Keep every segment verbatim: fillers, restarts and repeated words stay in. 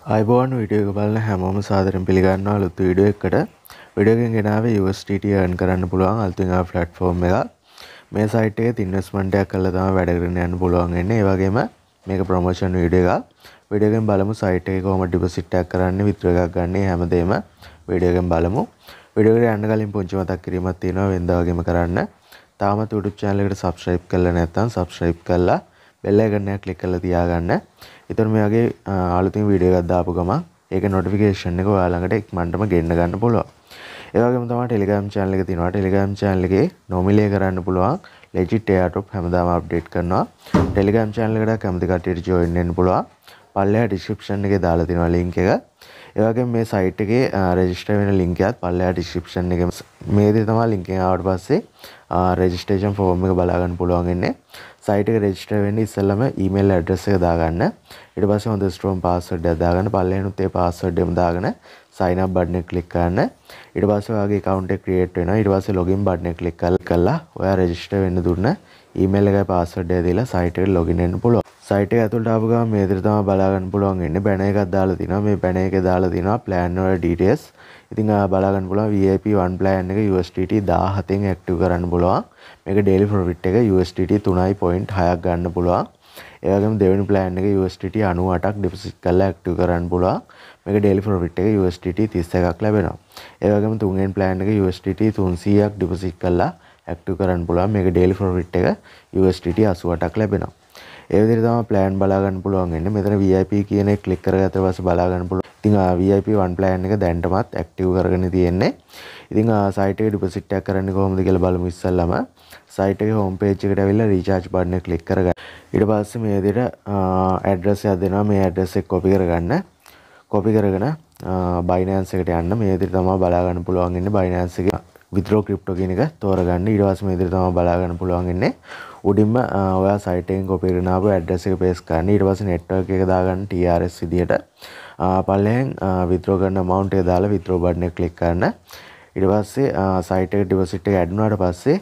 අයිබෝන් වීඩියෝ එක බලන හැමෝම සාදරයෙන් පිළිගන්නවා අලුත් වීඩියෝ එකකට. වීඩියෝ එකෙන් ගෙනාවේ U S D T earn කරන්න පුළුවන් අලුතින් ආව platform එකක්. මේ site එකේ investment එකක් කරලා තමයි වැඩ කරගෙන යන්න පුළුවන් වෙන්නේ. ඒ වගේම මේක promotion වීඩියෝ එකක්. වීඩියෝ එකෙන් බලමු site එකේ කොහොමද deposit එකක් කරන්නේ, withdraw එකක් ගන්න හැමදේම වීඩියෝ එකෙන් බලමු. වීඩියෝ එකට යන්න කලින් පුංචි මතක් කිරීමක් තියෙනවා වෙනදා වගේම කරන්න. තාමත් YouTube channel එකට subscribe කරලා නැත්නම් subscribe කරලා bell icon එක click කරලා තියාගන්න. ඊතර මේ වගේ අලුතින් වීඩියෝ එකක් දාපු ගමන් ඒකේ notification එක ඔයාලා ළඟට ඉක්මනටම ගෙන්න ගන්න පුළුවන්. ඒ වගේම තමයි Telegram channel එක තියෙනවා. Telegram channel එකේ nominate කරන්න පුළුවන් legit airdrop හැමදාම update කරනවා. Telegram channel එකට කැමති කට්ටියට join වෙන්න පුළුවන්. පල්ලෙහා description එකේ දාලා තියෙනවා link එක. ඒ වගේම මේ site එකේ register වෙන link එකත් පල්ලෙහා description එකේ මේ විදිහට තමයි link එක ආවට පස්සේ registration form එක බලා ගන්න පුළුවන් ඉන්නේ. site එක register වෙන්න ඉස්සෙල්ලාම email address එක දාගන්න. ඊට පස්සේ හොඳ strong password එකක් දාගන්න. පල්ලෙහානුත් ඒ password එකම දාගෙන sign up button එක click කරන්න. ඊට පස්සේ ඔයාගේ account එක create වෙනවා. ඊට පස්සේ login button එක click කරලා ඔයා register වෙන්න දුන්න email එකයි password එක දීලා site එකට login වෙන්න පුළුවන්. site එක ඇතුළට ආපු ගමන් මේ විදිහට තමයි බලා ගන්න පුළුවන් ඉන්නේ. banner එකක් දාලා තිනවා. මේ banner එකේ දාලා තිනවා plan වල details. ඉතින් බලා ගන්න පුළුවන් V I P one plan එක U S D T දාහතෙන් active කරන්න පුළුවන්. මේක daily profit එක U S D T three point six ගන්න පුළුවන්. ඒ වගේම දෙවෙනි plan එක U S D T ninety-eight ක් deposit කරලා active කරන්න පුළුවන්. මේක daily profit එක U S D T thirty-එකක් ලැබෙනවා. ඒ වගේම තුන්වෙනි plan එක U S D T three hundred ක් deposit කරලා active කරන්න පුළුවන්. මේක daily profit එක U S D T eighty-eight ක් ලැබෙනවා. ඒ විදිහට තමයි plan බලා ගන්න පුළුවන් වෙන්නේ. මෙතන V I P කියන එක click කරගත්ත පස්සේ බලා ගන්න පුළුවන්. ඉතින් V I P one plan එක දැන්ටමත් active කරගෙන තියෙන්නේ. ඉතින් site එකේ deposit එකක් කරන්නේ කොහොමද කියලා බලමු ඉස්සෙල්ලාම. site එකේ home page එකට ඇවිල්ලා recharge button එක click කරගන්න. ඊට පස්සේ මේ විදිහට address එකක් දෙනවා. මේ address එක copy කරගන්න. copy කරගෙන Binance එකට යන්න. මේ විදිහට තමයි බලා ගන්න පුළුවන් ඉන්නේ Binance එකේ withdraw crypto කියන එක තෝරගන්න. ඊට පස්සේ මේ විදිහට තමයි බලා ගන්න පුළුවන් ඉන්නේ. උඩින්ම ඔයා site එකෙන් copy කරන ආපු address එක paste කරන්න. ඊට පස්සේ network එක දාගන්න T R S විදියට. පල්ලෙහෙන් withdraw කරන amount එක දාලා withdraw button එක click කරන්න. ඊට පස්සේ site එක deposit එක add වුණාට පස්සේ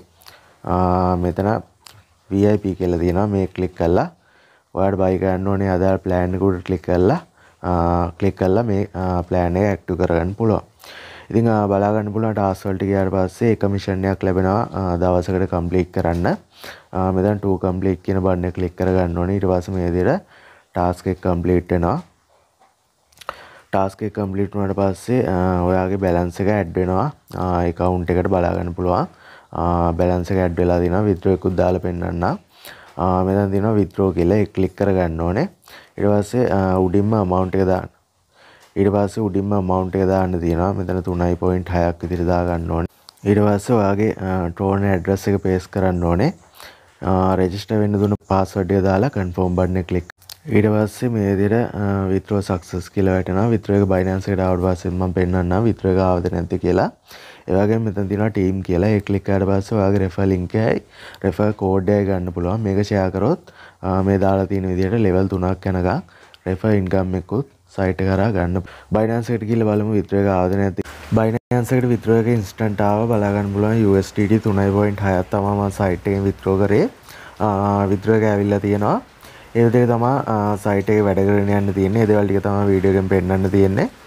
මෙතන V I P කියලා තියෙනවා. මේ click කරලා ඔයාලට buy කරන්න ඕනේ අදාළ plan එක උඩ click කරලා click කරලා මේ plan එක active කරගන්න පුළුවන්. ඉතින් බලා ගන්න පුළුවන් task වලට ගියාට පස්සේ එක mission එකක් ලැබෙනවා දවසකට complete කරන්න. මෙතන to complete කියන button එක click කරගන්න ඕනේ. ඊට පස්සේ මේ විදිහට task එක complete වෙනවා. task එක complete වුණාට පස්සේ ඔයාගේ balance එක add වෙනවා. account එකට බලා ගන්න පුළුවන්. balance එක add වෙලා දිනවා. withdraw එකකුත් දාලා පෙන්නන්න. මෙතන තියෙනවා withdraw කියලා ඒක click කරගන්න ඕනේ. ඊට පස්සේ උඩින්ම amount එක දාන්න. ඊට පස්සේ උඩින්ම amount එක දාන්න තියෙනවා. මෙතන three point six ක් විදිහට දා ගන්න ඕනේ. ඊට පස්සේ ඔයාගේ Tron address එක paste කරන්න ඕනේ. register වෙන්න දුන්න password එක දාලා confirm button එක click. ඊට පස්සේ මේ විදිහට withdraw success කියලා වැටෙනවා. withdraw එක Binance එකට ආවට පස්සේ මම පෙන්නන්නම් withdraw එක ආවද නැද්ද කියලා. ඒ වගේම මෙතන තියෙනවා team කියලා. ඒක click කරාට පස්සේ ඔයාගේ refer link එකයි refer code එකයි ගන්න පුළුවන්. මේක share කරොත් මේ දාලා තියෙන විදිහට level තුනක් යනකම් refer income එකකුත් site එක කරා ගන්න. Binance එකට ගිහලා බලමු withdraw එක ආවද නැද්ද. Binance එකට withdraw එක instant ආව බලා ගන්න පුළුවන්. U S D T three point six තමයි මම site එකෙන් withdraw කරේ. withdraw එක ඇවිල්ලා තියෙනවා. ඒ විදිහට තමයි site එකේ වැඩ කරගෙන යන්න තියෙන්නේ. ඒ දේවල් ටික තමයි වීඩියෝ එකෙන් පෙන්නන්න තියෙන්නේ.